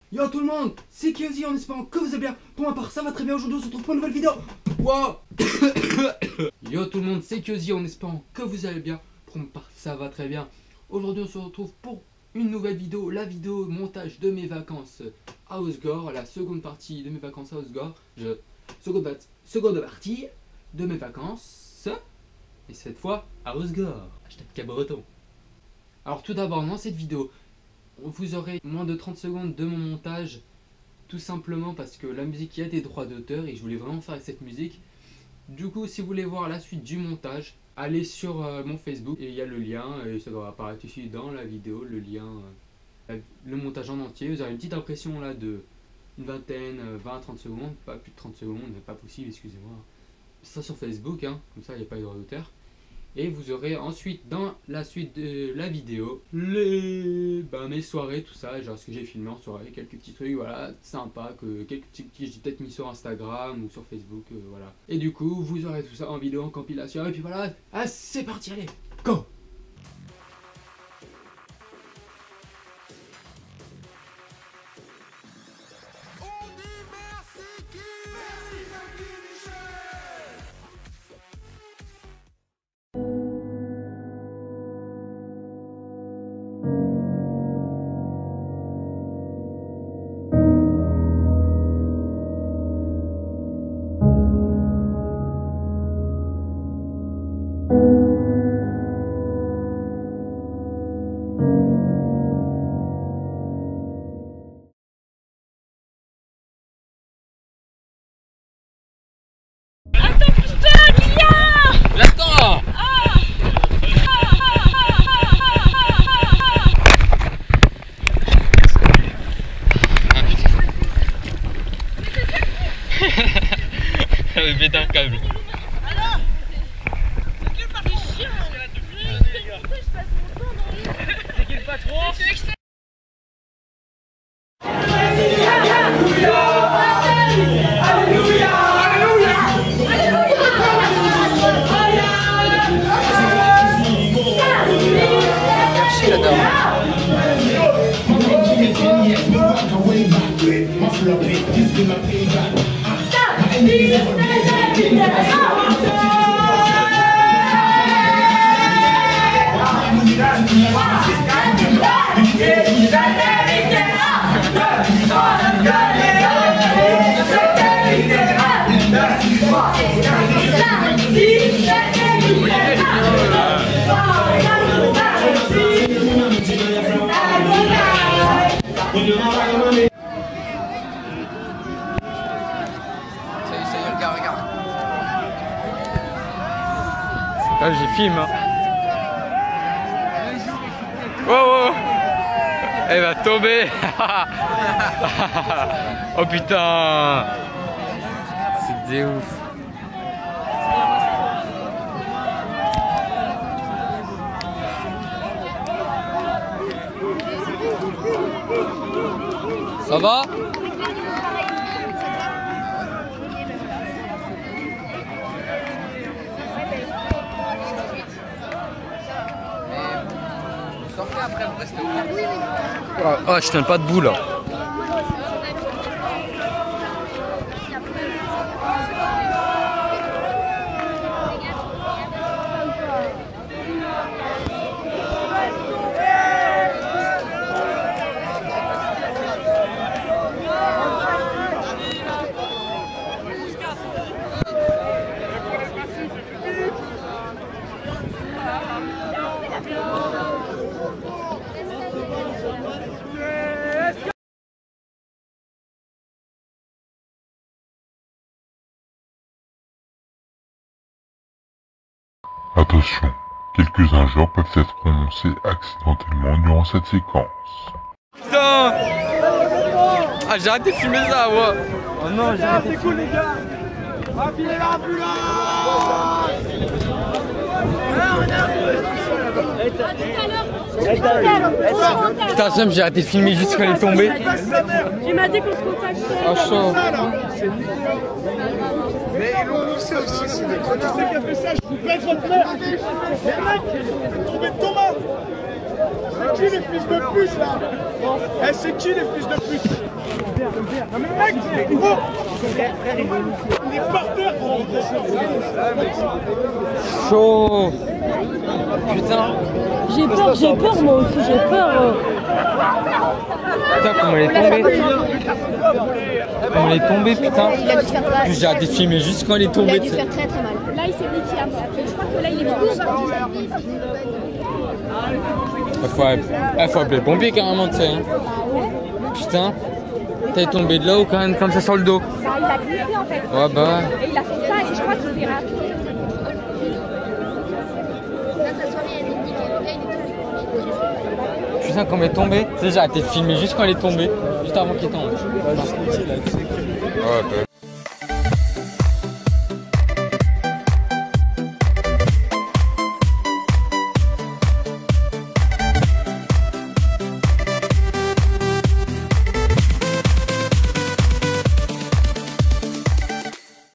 Yo tout le monde, c'est Kyozi en espérant que vous allez bien. Pour ma part ça va très bien, aujourd'hui on se retrouve pour une nouvelle vidéo. Wow. Yo tout le monde, c'est Kyozi en espérant que vous allez bien. Pour ma part ça va très bien. Aujourd'hui on se retrouve pour une nouvelle vidéo, la vidéo montage de mes vacances à Osgore, la seconde partie de mes vacances à Osgore. Seconde partie de mes vacances, et cette fois à Osgore. Hashtag Cabreton. Alors tout d'abord dans cette vidéo, vous aurez moins de 30 secondes de mon montage, tout simplement parce que la musique, il y a des droits d'auteur et je voulais vraiment faire avec cette musique. Du coup, si vous voulez voir la suite du montage, allez sur mon Facebook et il y a le lien et ça doit apparaître ici dans la vidéo, le lien, le montage en entier. Vous aurez une petite impression là de une vingtaine, 20-30 secondes, pas plus de 30 secondes, mais pas possible, excusez-moi. Ça sur Facebook, hein, comme ça il n'y a pas de droit d'auteur. Et vous aurez ensuite dans la suite de la vidéo mes soirées, tout ça, genre ce que j'ai filmé en soirée, quelques petits trucs, voilà, sympa, quelques petits que j'ai peut-être mis sur Instagram ou sur Facebook, voilà. Et du coup, vous aurez tout ça en vidéo, en compilation, et puis voilà, ah, c'est parti, allez, go! J'avais pété un câble. Alors, c'est qui le patron? Pourquoi je passe mon temps dans les... C'est qui le patron? Merci la dame. Ça y est, regarde. Ah, j'ai filmé. Hein. Oh, elle va tomber. Oh putain. C'est des ouf. Ça va? Après, vous restez ouvert. Ah, je tiens pas debout là. Attention, quelques injures peuvent être prononcées accidentellement durant cette séquence. Putain! Ah, j'ai arrêté de filmer ça, moi! Oh non, j'ai arrêté. C'est cool, les gars! Appelez l'ambulance! Putain, Sam, j'ai arrêté de filmer juste quand elle est tombée. Il m'a dit qu'on se contactait. Ah, chaud. Mais ils l'ont mixé aussi, c'est des connards. C'est qui a fait ça? Je vous pèse votre mère. Les mecs, tombez de Thomas. C'est qui les fils de pute là? Eh, c'est qui les fils de pute? mec, gros. Il est par terre. Chaud. Putain. J'ai peur moi aussi, j'ai peur. Putain, comment elle est tombée. Comment elle est tombée, putain. Il a dû faire mal. J'ai hâte de filmer juste quand elle est tombée. Il a dû faire très très mal. Là, il s'est niqué un peu. Je crois que là, il est mort. Il faut appeler le pompier carrément, tu sais. Hein. Putain. T'es tombé de là-haut quand même, comme ça sur le dos. Bah, il a glissé en fait. Ouais, bah ouais. Et il a fait ça et je crois qu'il s'est rapide. Putain, quand elle est tombée. Tu sais, j'ai arrêté de filmer juste quand elle est tombée. Juste avant qu'elle tombe. Ouais, bah.